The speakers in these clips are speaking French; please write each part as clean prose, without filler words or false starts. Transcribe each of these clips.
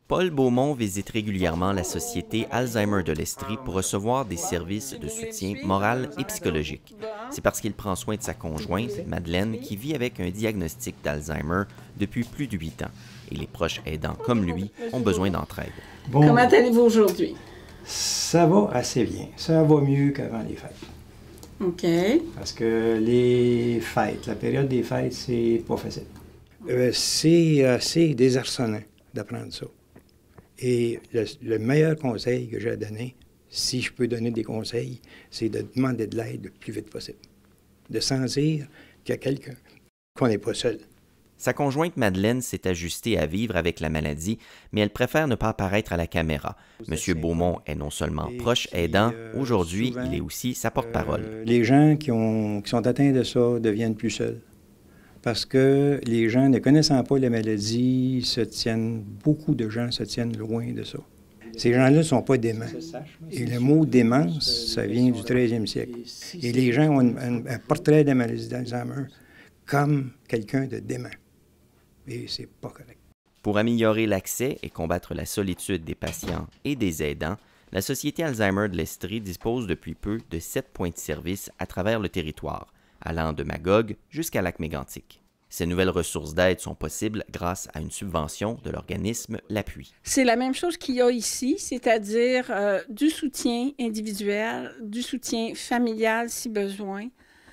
Paul Beaumont visite régulièrement la Société Alzheimer de l'Estrie pour recevoir des services de soutien moral et psychologique. C'est parce qu'il prend soin de sa conjointe, Madeleine, qui vit avec un diagnostic d'Alzheimer depuis plus de 8 ans. Et les proches aidants comme lui ont besoin d'entraide. Bon, comment allez-vous aujourd'hui? Ça va assez bien. Ça va mieux qu'avant les fêtes. OK. Parce que les fêtes, la période des fêtes, c'est pas facile. C'est assez désarçonnant d'apprendre ça. Et le meilleur conseil que j'ai à donner, si je peux donner des conseils, c'est de demander de l'aide le plus vite possible. De sentir qu'il y a quelqu'un, qu'on n'est pas seul. Sa conjointe Madeleine s'est ajustée à vivre avec la maladie, mais elle préfère ne pas apparaître à la caméra. Monsieur Beaumont est non seulement proche aidant, aujourd'hui, il est aussi sa porte-parole. Les gens qui sont atteints de ça deviennent plus seuls. Parce que les gens, ne connaissant pas la maladie, beaucoup de gens se tiennent loin de ça. Ces gens-là ne sont pas déments. Et le mot démence, ça vient du 13e siècle. Et les gens ont un portrait de la maladie d'Alzheimer comme quelqu'un de dément. Et c'est pas correct. Pour améliorer l'accès et combattre la solitude des patients et des aidants, la Société Alzheimer de l'Estrie dispose depuis peu de 7 points de service à travers le territoire, allant de Magog jusqu'à Lac-Mégantic. Ces nouvelles ressources d'aide sont possibles grâce à une subvention de l'organisme L'Appui. C'est la même chose qu'il y a ici, c'est-à-dire du soutien individuel, du soutien familial si besoin,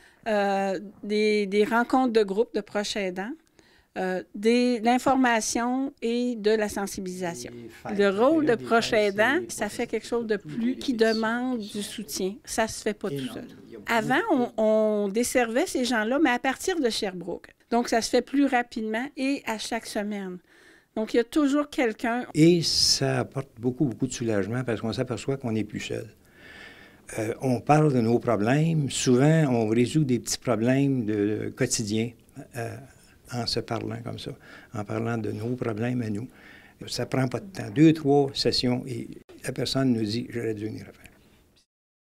des rencontres de groupe de proches aidants, de l'information et de la sensibilisation. Le rôle de proche aidant, ça fait quelque chose de plus qui demande du soutien. Ça ne se fait pas tout seul. Avant, on desservait ces gens-là, mais à partir de Sherbrooke. Donc, ça se fait plus rapidement et à chaque semaine. Donc, il y a toujours quelqu'un. Et ça apporte beaucoup, beaucoup de soulagement parce qu'on s'aperçoit qu'on n'est plus seul. On parle de nos problèmes. Souvent, on résout des petits problèmes quotidiens en se parlant comme ça, en parlant de nos problèmes à nous. Ça ne prend pas de temps. 2, 3 sessions et la personne nous dit « j'aurais dû venir à faire ».